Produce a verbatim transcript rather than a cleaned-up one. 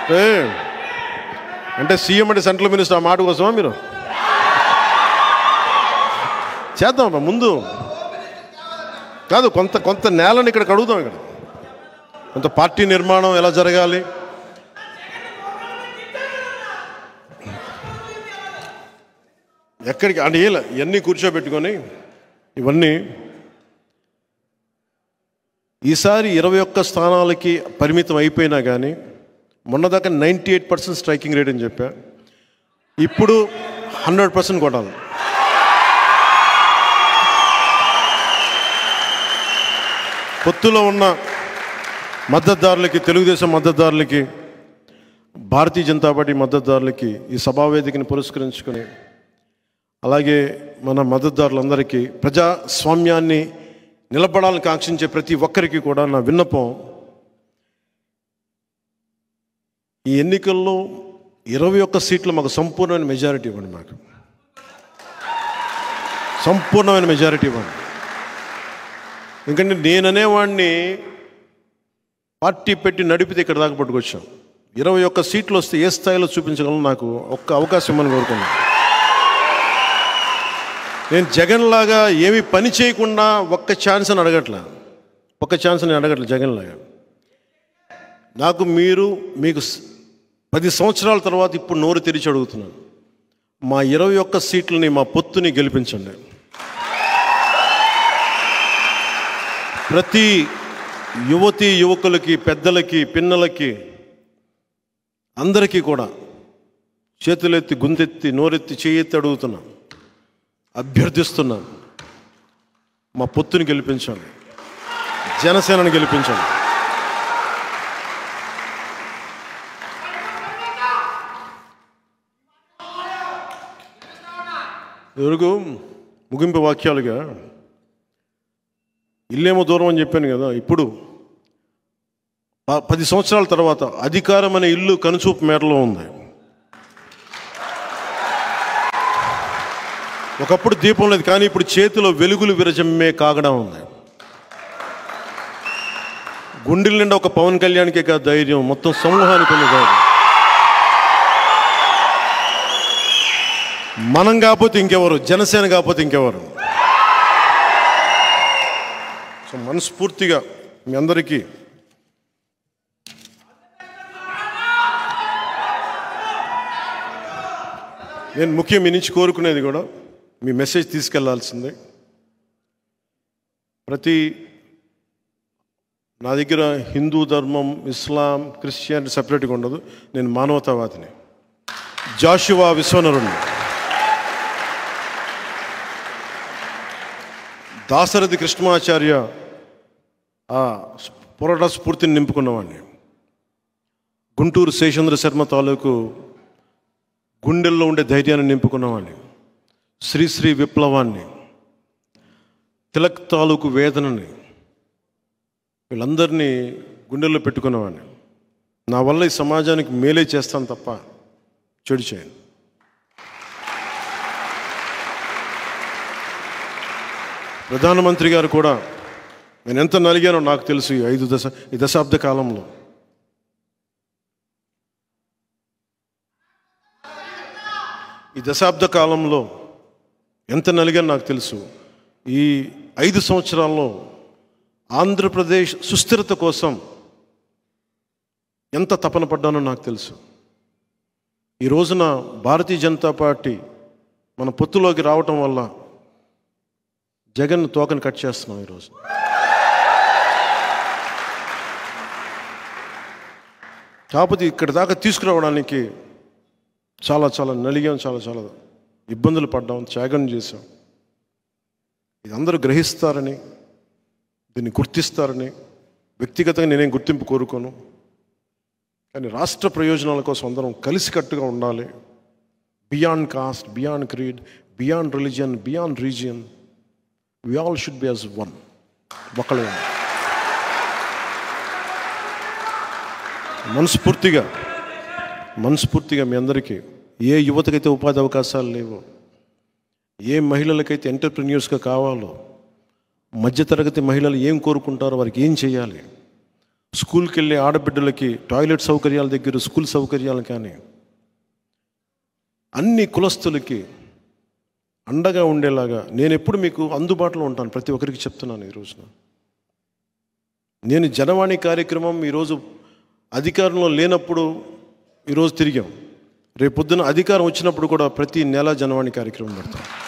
అంటే సీఎం అంటే central minister, ఆ మాట కోసమా మీరు? చేద్దాం ముందు కాదు, కొంత కొంత నేలని ఇక్కడ కడుగుదాం. ఇక్కడ కొంత పార్టీ నిర్మాణం ఎలా జరగాలి, ఎక్కడికి అంటే ఇవన్నీ కూర్చోబెట్టుకొని ఇవన్నీ ఈసారి ఇరవై ఒక్క స్థానాలకి పరిమితం అయిపోయినా కానీ మొన్నదాకా ninety eight percent striking rate అని చెప్పా. ఇప్పుడు హండ్రెడ్ పర్సెంట్ కొట్టాలి. పొత్తులో ఉన్న మద్దతుదారులకి, తెలుగుదేశం మద్దతుదారులకి, భారతీయ జనతా పార్టీ మద్దతుదారులకి ఈ సభావేదికని పురస్కరించుకొని, అలాగే మన మద్దతుదారులందరికీ, ప్రజాస్వామ్యాన్ని నిలబడాలని కాంక్షించే ప్రతి ఒక్కరికి కూడా నా విన్నపం, ఈ ఎన్నికల్లో ఇరవై ఒక్క సీట్లు మాకు సంపూర్ణమైన మెజారిటీ ఇవ్వండి. మాకు సంపూర్ణమైన మెజారిటీ ఇవ్వండి. ఎందుకంటే నేననేవాడిని పార్టీ పెట్టి నడిపితే ఇక్కడ దాకా పట్టుకొచ్చాం. ఇరవై ఒక్క సీట్లు వస్తే ఏ స్థాయిలో చూపించగలను నాకు ఒక్క అవకాశం ఇవ్వని కోరుకున్నాను. నేను జగన్ లాగా ఏమీ పని చేయకుండా ఒక్క ఛాన్స్ అని అడగట్లే, ఒక్క ఛాన్స్ అని అడగట్లే జగన్ లాగా. నాకు మీరు మీకు పది సంవత్సరాల తర్వాత ఇప్పుడు నోరు తెరిచి అడుగుతున్నాను, మా ఇరవై ఒక్క సీట్లని, మా పొత్తుని గెలిపించండి. ప్రతి యువతి యువకులకి, పెద్దలకి, పిన్నలకి, అందరికీ కూడా చేతులెత్తి, గుంతెత్తి, నోరెత్తి, చేయెత్తి అడుగుతున్నా, అభ్యర్థిస్తున్నా, మా పొత్తుని గెలిపించండి, జనసేనని గెలిపించండి. ఎవరికి ముగింపు వాక్యాలుగా ఇల్లేమో దూరం అని చెప్పాను కదా, ఇప్పుడు పది సంవత్సరాల తర్వాత అధికారం అనే ఇల్లు కనుచూపు మేరలో ఉంది. ఒకప్పుడు దీపం లేదు, కానీ ఇప్పుడు చేతిలో వెలుగులు విరజమ్మే కాగడా ఉంది. గుండెల నిండా ఒక పవన్ కళ్యాణ్కే కాదు ధైర్యం, మొత్తం సమూహానికి ఉంది ధైర్యం. మనం కాకపోతే ఇంకెవరు, జనసేన కాకపోతే ఇంకెవరు. సో మనస్ఫూర్తిగా మీ అందరికీ నేను ముఖ్యం మీ నుంచి కోరుకునేది కూడా, మీ మెసేజ్ తీసుకెళ్లాల్సిందే. ప్రతి నా దగ్గర హిందూ ధర్మం, ఇస్లాం, క్రిస్టియానిటీ సపరేట్గా ఉండదు. నేను మానవతావాదిని, జాషువా విశ్వనరుణ్ణి, దాశరథి కృష్ణమాచార్య ఆ పోరాట స్ఫూర్తిని నింపుకున్నవాడిని, గుంటూరు శేషేంద్ర శర్మ తాలూకు గుండెల్లో ఉండే ధైర్యాన్ని నింపుకున్నవాడిని, శ్రీశ్రీ విప్లవాన్ని, తిలక్ తాలూకు వేదనని, వీళ్ళందరినీ గుండెల్లో పెట్టుకున్నవాడిని. నా వల్ల ఈ సమాజానికి మేలే చేస్తాను తప్ప చెడు చేయను. ప్రధానమంత్రి గారు కూడా నేను ఎంత నలిగానో నాకు తెలుసు. ఈ ఐదు దశ ఈ దశాబ్ద కాలంలో ఈ దశాబ్ద కాలంలో ఎంత నలిగానో నాకు తెలుసు. ఈ ఐదు సంవత్సరాల్లో ఆంధ్రప్రదేశ్ సుస్థిరత కోసం ఎంత తపన పడ్డానో నాకు తెలుసు. ఈ రోజున భారతీయ జనతా పార్టీ మన పొత్తులోకి రావటం వల్ల జగన్ తోకను కట్ చేస్తున్నాం ఈరోజు. కాకపోతే ఇక్కడ దాకా తీసుకురావడానికి చాలా చాలా నలిగాం, చాలా చాలా ఇబ్బందులు పడ్డాం, త్యాగం చేశాం. ఇది అందరూ గ్రహిస్తారని, దీన్ని గుర్తిస్తారని వ్యక్తిగతంగా నేనేం గుర్తింపు కోరుకోను. కానీ రాష్ట్ర ప్రయోజనాల కోసం అందరం కలిసికట్టుగా ఉండాలి. Beyond caste, beyond creed, beyond religion, beyond region, we all should be as one. ఒకళ్ళే మనస్ఫూర్తిగా మనస్ఫూర్తిగా మీ అందరికీ, ఏ యువతకైతే ఉపాధి అవకాశాలు లేవో, ఏ మహిళలకైతే ఎంటర్ప్రెన్యూర్స్గా కావాలో, మధ్యతరగతి మహిళలు ఏం కోరుకుంటారో, వారికి ఏం చేయాలి, స్కూల్కి వెళ్ళే ఆడబిడ్డలకి టాయిలెట్ సౌకర్యాల దగ్గర స్కూల్ సౌకర్యాలు కానీ అన్ని కులస్తులకి అండగా ఉండేలాగా నేను ఎప్పుడు మీకు అందుబాటులో ఉంటాను. ప్రతి ఒక్కరికి చెప్తున్నాను. ఈ రోజున నేను జనవాణి కార్యక్రమం ఈరోజు అధికారంలో లేనప్పుడు ఈరోజు తిరిగాం. రేపొద్దున అధికారం వచ్చినప్పుడు కూడా ప్రతి నెల జనవాణి కార్యక్రమం పెడతాం.